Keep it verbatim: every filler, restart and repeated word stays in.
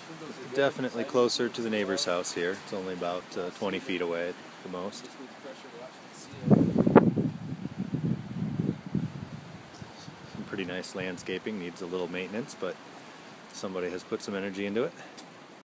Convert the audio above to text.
Definitely closer to the neighbor's house here. It's only about uh, twenty feet away at the most. Some pretty nice landscaping, needs a little maintenance, but somebody has put some energy into it.